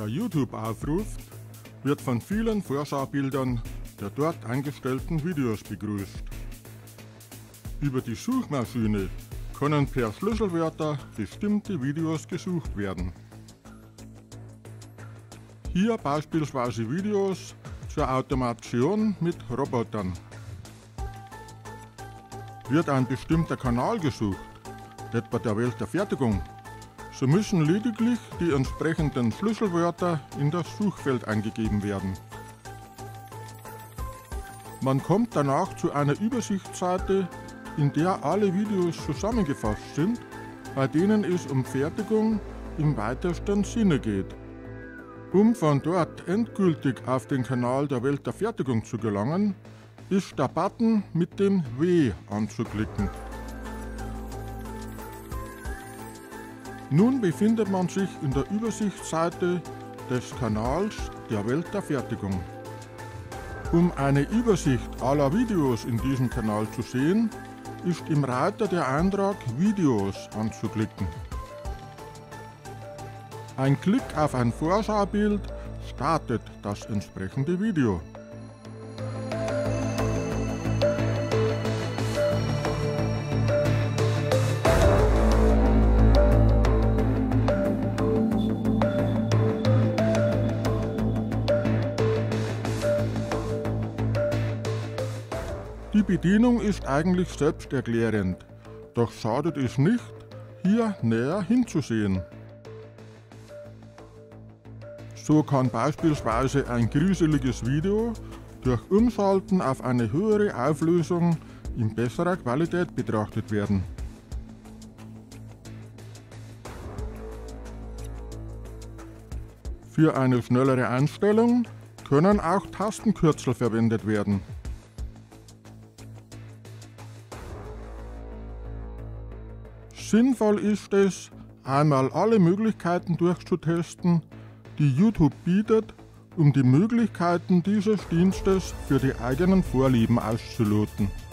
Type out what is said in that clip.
Wer YouTube aufruft, wird von vielen Vorschaubildern der dort eingestellten Videos begrüßt. Über die Suchmaschine können per Schlüsselwörter bestimmte Videos gesucht werden. Hier beispielsweise Videos zur Automation mit Robotern. Wird ein bestimmter Kanal gesucht, etwa der Welt der Fertigung, so müssen lediglich die entsprechenden Schlüsselwörter in das Suchfeld eingegeben werden. Man kommt danach zu einer Übersichtsseite, in der alle Videos zusammengefasst sind, bei denen es um Fertigung im weitesten Sinne geht. Um von dort endgültig auf den Kanal der Welt der Fertigung zu gelangen, ist der Button mit dem W anzuklicken. Nun befindet man sich in der Übersichtsseite des Kanals der Welt der Fertigung. Um eine Übersicht aller Videos in diesem Kanal zu sehen, ist im Reiter der Eintrag Videos anzuklicken. Ein Klick auf ein Vorschaubild startet das entsprechende Video. Die Bedienung ist eigentlich selbsterklärend, doch schadet es nicht, hier näher hinzusehen. So kann beispielsweise ein gruseliges Video durch Umschalten auf eine höhere Auflösung in besserer Qualität betrachtet werden. Für eine schnellere Einstellung können auch Tastenkürzel verwendet werden. Sinnvoll ist es, einmal alle Möglichkeiten durchzutesten, die YouTube bietet, um die Möglichkeiten dieses Dienstes für die eigenen Vorlieben auszuloten.